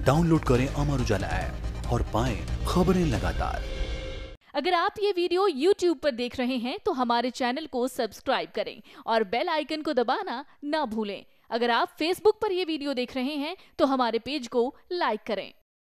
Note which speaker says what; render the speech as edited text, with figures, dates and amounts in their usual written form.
Speaker 1: Download करें Amar Ujala app और पाएं खबरें लगातार।
Speaker 2: अगर आप ये वीडियो YouTube पर देख रहे हैं तो हमारे चैनल को सब्सक्राइब करें और बेल आइकन को दबाना ना भूलें। अगर आप Facebook पर ये वीडियो देख रहे हैं तो हमारे पेज को लाइक करें।